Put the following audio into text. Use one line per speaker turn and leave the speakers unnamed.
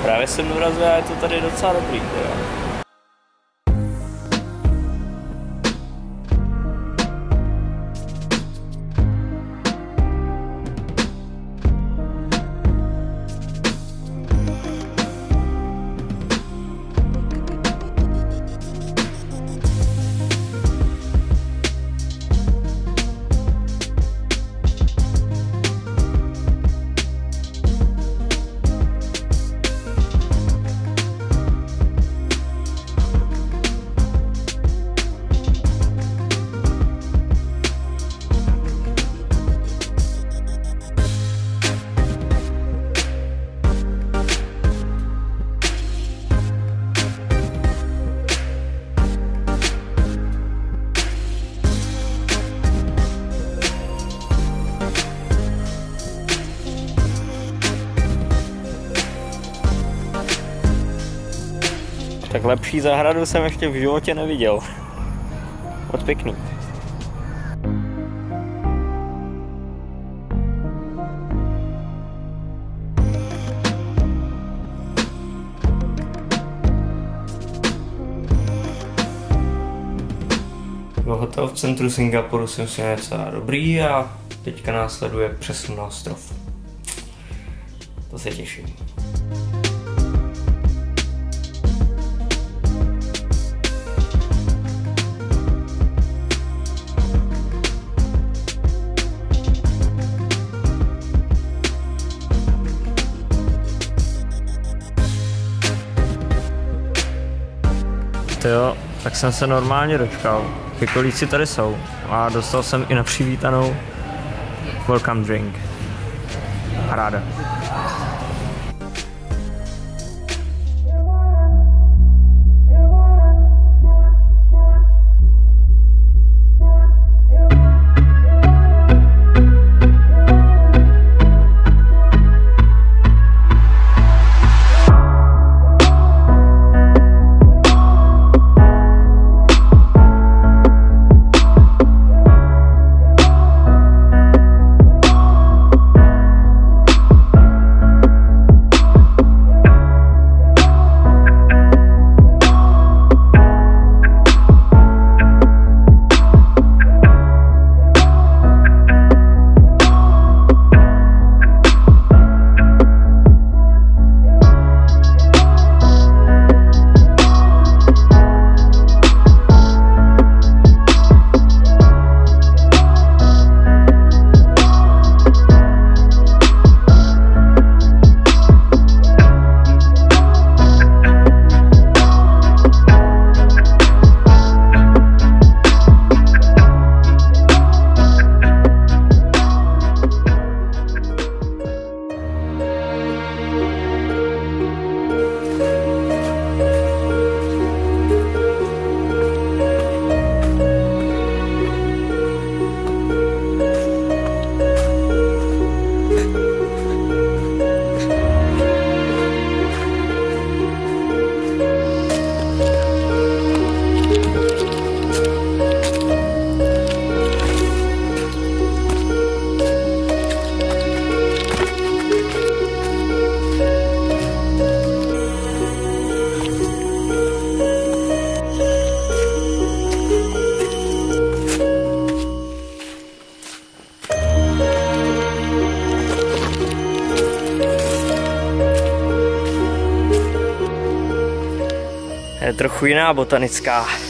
Právě jsem dorazil a je to tady docela dobrý, teda. Tak lepší zahradu jsem ještě v životě neviděl. Moc pěkný. Hotel v centru Singapuru jsem si docela dobrý a teďka následuje přesun na ostrov. To se těším. Jo, tak jsem se normálně dočkal. Pikolíci tady jsou a dostal jsem i na přivítanou welcome drink. Paráda. Je trochu jiná botanická.